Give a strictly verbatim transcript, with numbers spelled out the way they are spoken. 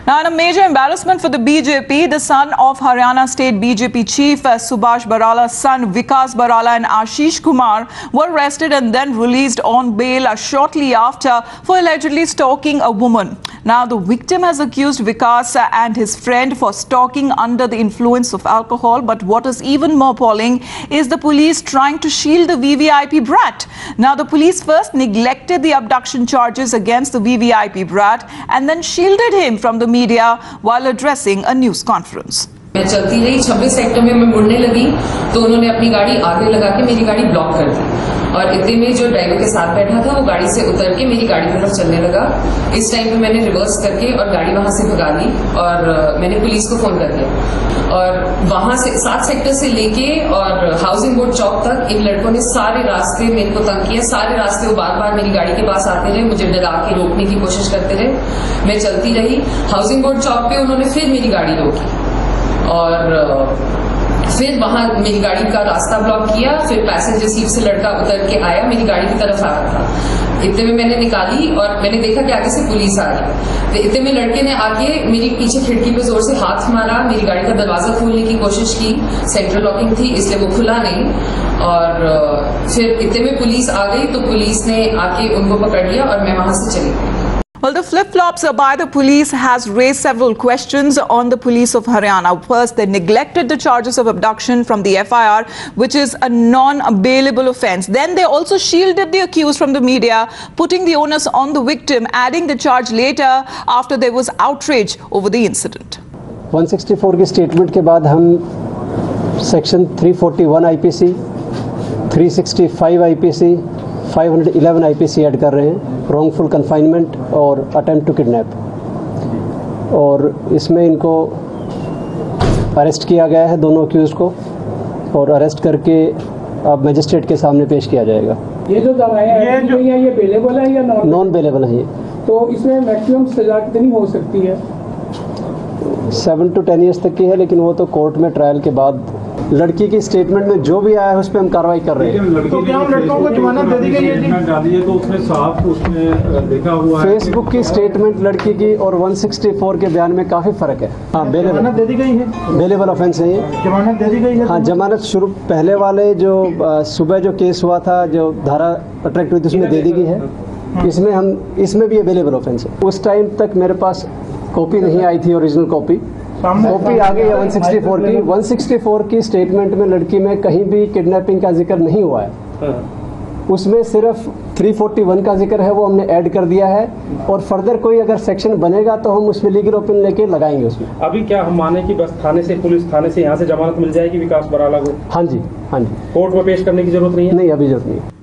Now, in a major embarrassment for the B J P, the son of Haryana State B J P Chief uh, Subhash Barala's son Vikas Barala and Ashish Kumar were arrested and then released on bail uh, shortly after for allegedly stalking a woman. Now, the victim has accused Vikas uh, and his friend for stalking under the influence of alcohol. But what is even more appalling is the police trying to shield the V V I P brat. Now, the police first neglected the abduction charges against the V V I P brat and then shielded him from the media while addressing a news conference. मैं चलती रही छब्बीस sector में मैं मुड़ने लगी तो उन्होंने अपनी गाड़ी आगे लगा के मेरी गाड़ी ब्लॉक कर दी और इतने में जो ड्राइवर के साथ बैठा था वो गाड़ी से उतर के मेरी गाड़ी की तरफ चलने लगा। इस टाइम पे मैंने रिवर्स करके और गाड़ी वहां से भगा ली और मैंने पुलिस को फोन कर दिया और वहां से सात सेक्टर से लेके और हाउसिंग बोर्ड चौक तक इन लड़कों ने सारे रास्ते मेरे को तंग किया। सारे रास्ते वो बार बार मेरी गाड़ी के पास आते रहे, मुझे डरा के रोकने की कोशिश करते रहे। मैं चलती रही, हाउसिंग बोर्ड चौक पे उन्होंने फिर मेरी गाड़ी रोकी और फिर वहां मेरी गाड़ी का रास्ता ब्लॉक किया। फिर पैसेंजर सीट से लड़का उतर के आया, मेरी गाड़ी की तरफ आ रहा था। इतने में मैंने निकाली और मैंने देखा कि आगे से पुलिस आ रही। तो इतने में लड़के ने आके मेरी पीछे खिड़की पे जोर से हाथ मारा, मेरी गाड़ी का दरवाजा खोलने की कोशिश की। सेंट्रल लॉकिंग थी इसलिए वो खुला नहीं और फिर इतने में पुलिस आ गई तो पुलिस ने आके उनको पकड़ लिया और मैं वहां से चली गई। Well, the flip-flops by the police has raised several questions on the police of Haryana. First, they neglected the charges of abduction from the F I R, which is a non-bailable offence. Then they also shielded the accused from the media, putting the onus on the victim, adding the charge later after there was outrage over the incident. one sixty-four की statement के बाद हम section तीन सौ इकतालीस IPC, तीन सौ पैंसठ आईपीसी, पाँच सौ ग्यारह आईपीसी ऐड कर रहे हैं, रॉन्गफुल कन्फाइनमेंट और अटेम्प्ट टू किडनैप। और इसमें इनको अरेस्ट किया गया है, दोनों अक्यूज़ को, और अरेस्ट करके अब मजिस्ट्रेट के सामने पेश किया जाएगा। ये जो दवाएं हैं ये, ये बेलेबल है या नॉन नॉन बेलेबल है ये? तो इसमें मैक्सिमम सजा कितनी हो सकती है? सेवन टू टेन ईयर्स तक की है, लेकिन वो तो कोर्ट में ट्रायल के बाद लड़की की स्टेटमेंट में जो भी आया है उस पर हम कार्रवाई कर रहे हैं। तो क्या लड़कों को जमानत दे दी गई है? तो उसमें साफ उसमें देखा हुआ है फेसबुक की स्टेटमेंट लड़की की और एक सौ चौंसठ के बयान में काफ़ी फ़र्क है। हाँ, बेलेबल दे दी गई है, बेलेबल ऑफेंस है ये। जमानत दे दी गई है? हाँ, जमानत शुरू पहले वाले जो सुबह जो केस हुआ था, जो धारा अट्रैक्ट हुई थी, उसमें दे दी गई है। इसमें हम इसमें भी बेलेबल ऑफेंस है। उस टाइम तक मेरे पास कॉपी नहीं आई थी, ओरिजिनल कॉपी कॉपी आ गई है एक सौ चौंसठ की। एक सौ चौंसठ की स्टेटमेंट में लड़की में कहीं भी किडनैपिंग का जिक्र नहीं हुआ है, उसमें सिर्फ तीन सौ इकतालीस का जिक्र है, वो हमने ऐड कर दिया है। और फर्दर कोई अगर सेक्शन बनेगा तो हम उसमें लीगल ओपिनियन लेके लगाएंगे उसमें। अभी क्या हम माने कि बस थाने से, पुलिस थाने से यहाँ से जमानत मिल जाएगी विकास बराला को? हाँ जी, हाँ जी। कोर्ट में पेश करने की जरूरत नहीं है? नहीं, अभी जरूरत नहीं है।